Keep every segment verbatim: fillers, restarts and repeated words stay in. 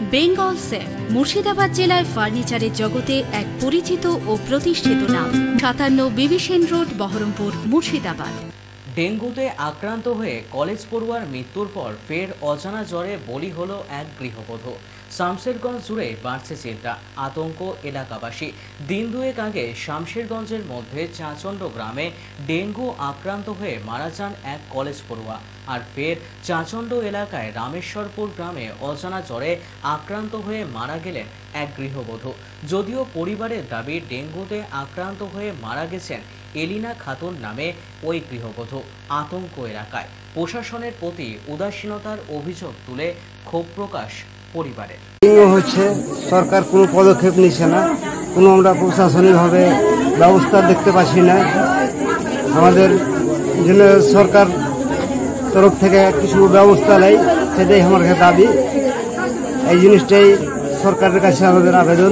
Bengal safe Murshidabad জেলায় ফার্নিচারের জগতে এক পরিচিত ও প্রতিষ্ঠিত নাম। সাতান্ন বিবি সেন রোড, বহরমপুর, মুর্শিদাবাদ। ডেঙ্গুতে আক্রান্ত হয়ে কলেজ পড়ুয়ার মৃত্যুর পর ফের অজানা জ্বরে বলি হল এক গৃহবধূ। শামশেরগঞ্জ জুড়ে বাড়ছে চিন্তা, আতঙ্ক এলাকাবাসী। দিন দুয়েক আগে শামশেরগঞ্জের মধ্যে চাঁচণ্ড গ্রামে ডেঙ্গু আক্রান্ত হয়ে মারা যান এক কলেজ পড়ুয়া। আর ফের চাঁচণ্ড এলাকায় রামেশ্বরপুর গ্রামে অজানা জ্বরে আক্রান্ত হয়ে মারা গেলেন এক গৃহবধূ। যদিও পরিবারের দাবি ডেঙ্গুতে আক্রান্ত হয়ে মারা গেছেন এলিনা খাতুন নামে ওই গৃহবধূ। আতঙ্ক এলাকায় প্রশাসনের প্রতি উদাসীনতার অভিযোগ তুলে ক্ষোভ প্রকাশ পরিবারের। হচ্ছে সরকার কোনো পদক্ষেপ নিচ্ছে না, কোনো আমরা প্রশাসনিকভাবে ব্যবস্থা দেখতে পাচ্ছি না। আমাদের জন্য সরকার তরফ থেকে কিছু ব্যবস্থা নেই, সেটাই আমার দাবি। এই জিনিসটাই সরকারের কাছে আমাদের আবেদন।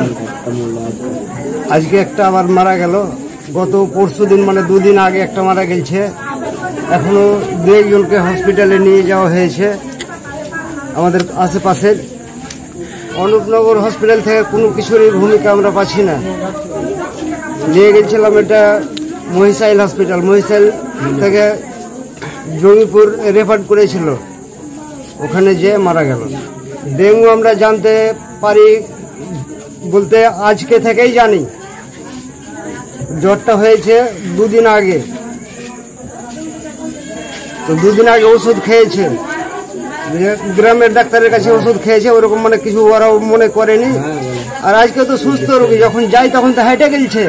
আজকে একটা আবার মারা গেল, গত পরশু দিন মানে দুদিন আগে একটা মারা গেছে। এখনো দু একজনকে হসপিটালে নিয়ে যাওয়া হয়েছে। আমাদের আশেপাশের অনুপনগর হসপিটাল থেকে কোনো কিছুরই ভূমিকা আমরা পাচ্ছি না। নিয়ে গেছিলাম এটা মহিষাইল হসপিটাল, মহিষাইল থেকে জঙ্গিপুর রেফার করেছিল, ওখানে যেয়ে মারা গেল। ডেঙ্গু আমরা জানতে পারি বলতে আজকে থেকেই জানি। জ্বরটা হয়েছে দুদিন আগে, তো দুদিন আগে ওষুধ খেয়েছে, গ্রামের ডাক্তারের কাছে ওষুধ খেয়েছে, ওরকম মানে কিছু ওরা মনে করেনি। আর আজকে তো সুস্থ রোগী, যখন যাই তখন তো হেঁটে গেছে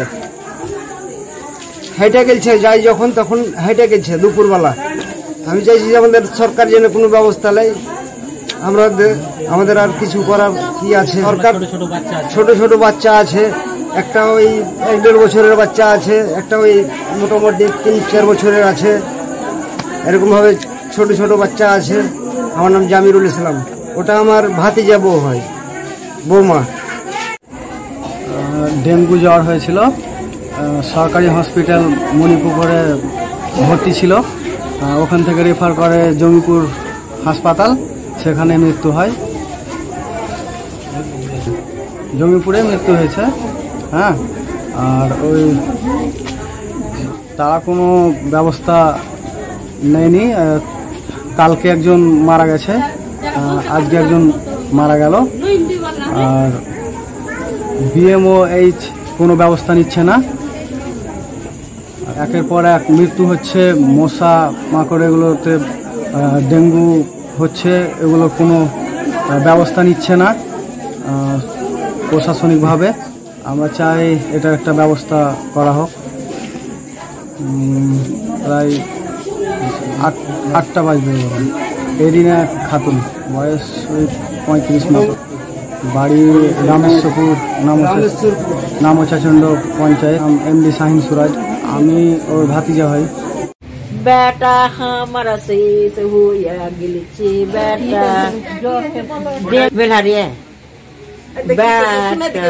হেঁটে গেছে যাই যখন তখন হেঁটে গেছে দুপুরবেলা। আমি চাইছি যে আমাদের সরকার যেন কোনো ব্যবস্থা নেয়। আমরা আমাদের আর কিছু করার কি আছে? সরকার ছোট ছোট বাচ্চা আছে, একটা ওই এক দেড় বছরের বাচ্চা আছে, একটা ওই মোটামুটি তিন চার বছরের আছে, এরকমভাবে ছোট ছোট বাচ্চা আছে। আমার নাম জামিরুল ইসলাম, ওটা আমার ভাতিজা বউ হয়, বৌমা। ডেঙ্গু জ্বর হয়েছিল, সরকারি হসপিটাল মণিপুরে ভর্তি ছিল, ওখান থেকে রেফার করে জঙ্গিপুর হাসপাতাল, সেখানে মৃত্যু হয়। জঙ্গিপুরে মৃত্যু হয়েছে। হ্যাঁ, আর ওই তারা কোনো ব্যবস্থা নেয়নি। কালকে একজন মারা গেছে, আজকে একজন মারা গেল। আর বিএমওএইচ কোনো ব্যবস্থা নিচ্ছে না। একের পর এক মৃত্যু হচ্ছে, মশা মাকড় এগুলোতে ডেঙ্গু হচ্ছে, এগুলো কোনো ব্যবস্থা নিচ্ছে না প্রশাসনিকভাবে। আমরা চাই এটা একটা ব্যবস্থা করা হোক। প্রায় আট আটটা বাজবে। এরিনা খাতুন, বয়স ওই পঁয়ত্রিশ মতো, বাড়ি রামেশ্বরপুর, নামচাচণ্ড পঞ্চায়েত। এমডি শাহিন সুরাজ, আমি ওর ভাতিজা হই। बेटा हमारा से हुआ गिलची बेटा बेलारी है बेटा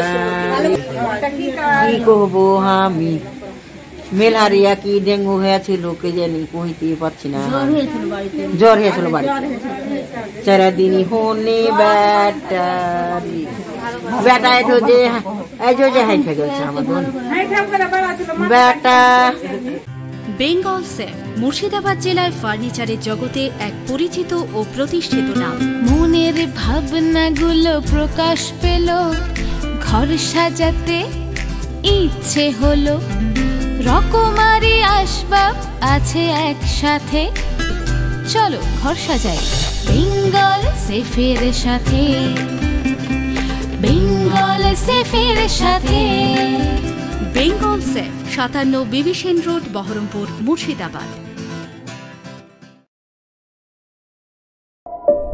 की कहबो हामी মেলারিয়া কি ডেঙ্গু হয়েছিল কে জানি, কইতে পারছি না। জ্বর হয়েছিল বাড়ি, সারাদিনই হনে বেটা বেটা এটো যে এই যে হাইটে গেছে আমাদের বেটা। বেঙ্গল সেফ মুর্শিদাবাদ জেলায় ফার্নিচারের জগতে এক পরিচিত ও প্রতিষ্ঠিত নাম। মনের ভাবনাগুলো প্রকাশ পেল, ঘর সাজাতে ইচ্ছে হলো, রকমারি আসবাব আছে একসাথে, চলো ঘর সাজাই বেঙ্গল সেফের সাথে। বেঙ্গল সেফের সাথে। বেঙ্গল সেফ, সাতান্ন বিবি সেন রোড, বহরমপুর, মুর্শিদাবাদ।